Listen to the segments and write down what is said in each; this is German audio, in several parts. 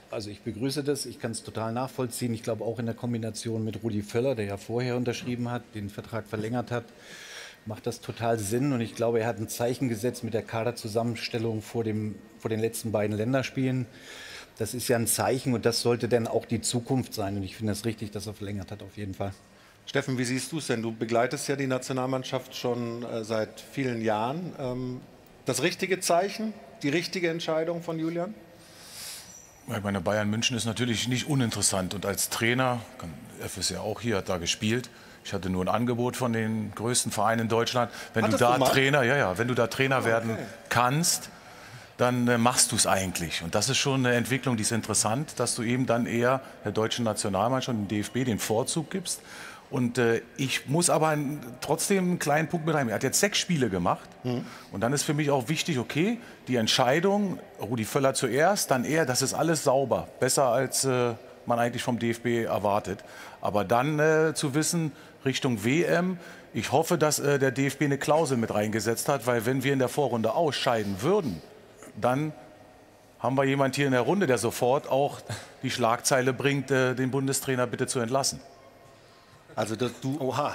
Also ich begrüße das, ich kann es total nachvollziehen. Ich glaube auch in der Kombination mit Rudi Völler, der ja vorher unterschrieben hat, den Vertrag verlängert hat, macht das total Sinn. Und ich glaube, er hat ein Zeichen gesetzt mit der Kaderzusammenstellung vor den letzten beiden Länderspielen. Das ist ja ein Zeichen und das sollte dann auch die Zukunft sein. Und ich finde es richtig, dass er verlängert hat, auf jeden Fall. Steffen, wie siehst du es denn? Du begleitest ja die Nationalmannschaft schon seit vielen Jahren. Das richtige Zeichen, die richtige Entscheidung von Julian? Ich meine, Bayern München ist natürlich nicht uninteressant. Und als Trainer, F ist ja auch hier, hat da gespielt. Ich hatte nur ein Angebot von den größten Vereinen in Deutschland. Wenn du da Trainer, wenn du da Trainer werden kannst, dann machst du es eigentlich. Und das ist schon eine Entwicklung, die ist interessant, dass du eben dann eher der deutschen Nationalmannschaft und dem DFB den Vorzug gibst. Und ich muss aber trotzdem einen kleinen Punkt mit rein. Er hat jetzt 6 Spiele gemacht. Und dann ist für mich auch wichtig, okay, die Entscheidung, Rudi Völler zuerst, dann er, das ist alles sauber. Besser als man eigentlich vom DFB erwartet. Aber dann zu wissen, Richtung WM, ich hoffe, dass der DFB eine Klausel mit reingesetzt hat, weil wenn wir in der Vorrunde ausscheiden würden, dann haben wir jemand hier in der Runde, der sofort auch die Schlagzeile bringt, den Bundestrainer bitte zu entlassen. Also Oha.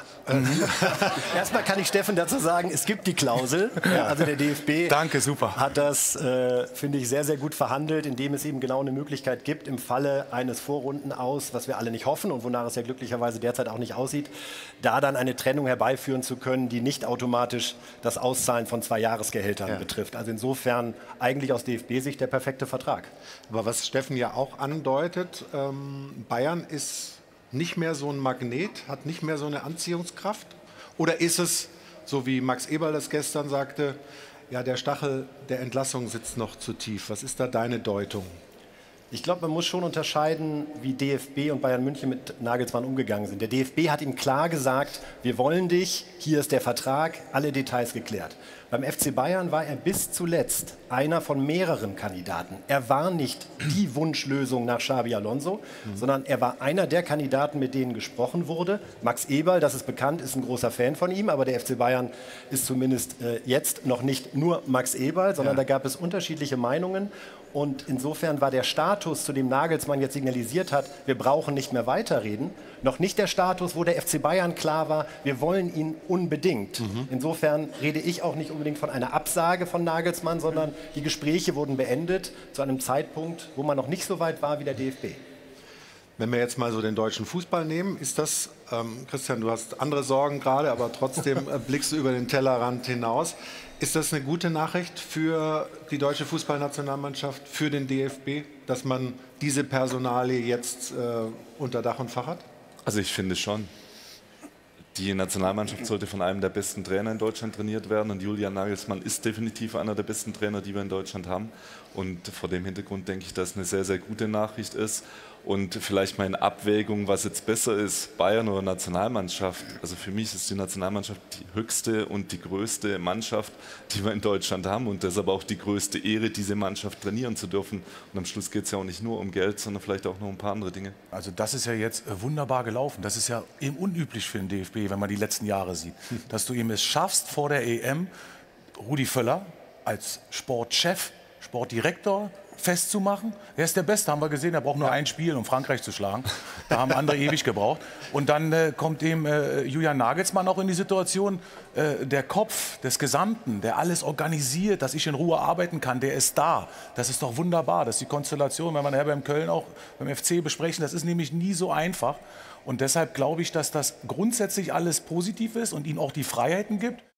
Erstmal kann ich Steffen dazu sagen, es gibt die Klausel. Ja. Also der DFB Danke, super. Hat das, finde ich, sehr, sehr gut verhandelt, indem es eben genau eine Möglichkeit gibt, im Falle eines Vorrundenaus, was wir alle nicht hoffen und wonach es ja glücklicherweise derzeit auch nicht aussieht, da dann eine Trennung herbeiführen zu können, die nicht automatisch das Auszahlen von 2 Jahresgehältern betrifft. Also insofern eigentlich aus DFB-Sicht der perfekte Vertrag. Aber was Steffen ja auch andeutet, Bayern ist nicht mehr so ein Magnet, hat nicht mehr so eine Anziehungskraft? Oder ist es, so wie Max Eberl das gestern sagte, ja, der Stachel der Entlassung sitzt noch zu tief? Was ist da deine Deutung? Ich glaube, man muss schon unterscheiden, wie DFB und Bayern München mit Nagelsmann umgegangen sind. Der DFB hat ihm klar gesagt, wir wollen dich, hier ist der Vertrag, alle Details geklärt. Beim FC Bayern war er bis zuletzt einer von mehreren Kandidaten. Er war nicht die Wunschlösung nach Xabi Alonso, sondern er war einer der Kandidaten, mit denen gesprochen wurde. Max Eberl, das ist bekannt, ist ein großer Fan von ihm, aber der FC Bayern ist zumindest jetzt noch nicht nur Max Eberl, sondern da gab es unterschiedliche Meinungen. Und insofern war der Status, zu dem Nagelsmann jetzt signalisiert hat, wir brauchen nicht mehr weiterreden, noch nicht der Status, wo der FC Bayern klar war, wir wollen ihn unbedingt. Insofern rede ich auch nicht unbedingt von einer Absage von Nagelsmann, sondern die Gespräche wurden beendet zu einem Zeitpunkt, wo man noch nicht so weit war wie der DFB. Wenn wir jetzt mal so den deutschen Fußball nehmen, ist das, Christian, du hast andere Sorgen gerade, aber trotzdem blickst du über den Tellerrand hinaus. Ist das eine gute Nachricht für die deutsche Fußballnationalmannschaft, für den DFB, dass man diese Personalie jetzt unter Dach und Fach hat? Also ich finde schon. Die Nationalmannschaft sollte von einem der besten Trainer in Deutschland trainiert werden und Julian Nagelsmann ist definitiv einer der besten Trainer, die wir in Deutschland haben. Und vor dem Hintergrund denke ich, dass es eine sehr, sehr gute Nachricht ist. Und vielleicht mal in Abwägung, was jetzt besser ist, Bayern oder Nationalmannschaft. Also für mich ist die Nationalmannschaft die höchste und die größte Mannschaft, die wir in Deutschland haben. Und deshalb auch die größte Ehre, diese Mannschaft trainieren zu dürfen. Und am Schluss geht es ja auch nicht nur um Geld, sondern vielleicht auch noch um ein paar andere Dinge. Also das ist ja jetzt wunderbar gelaufen. Das ist ja eben unüblich für den DFB, wenn man die letzten Jahre sieht. Dass du eben es schaffst, vor der EM Rudi Völler als Sportchef, Sportdirektor festzumachen. Er ist der Beste, haben wir gesehen. Er braucht nur ein Spiel, um Frankreich zu schlagen. Da haben andere ewig gebraucht. Und dann kommt eben Julian Nagelsmann auch in die Situation, der Kopf des Gesamten, der alles organisiert, dass ich in Ruhe arbeiten kann, der ist da. Das ist doch wunderbar. Das ist die Konstellation, wenn wir nachher beim Köln auch beim FC besprechen. Das ist nämlich nie so einfach. Und deshalb glaube ich, dass das grundsätzlich alles positiv ist und ihm auch die Freiheiten gibt.